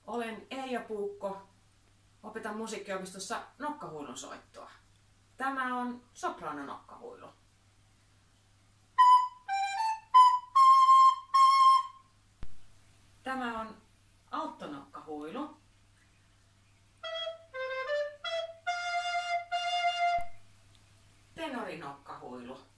Olen Eija Puukko, opetan musiikkiopistossa nokkahuilun soittoa. Tämä on sopraanonokkahuilu. Tämä on alttonokkahuilu. Tenorinokkahuilu.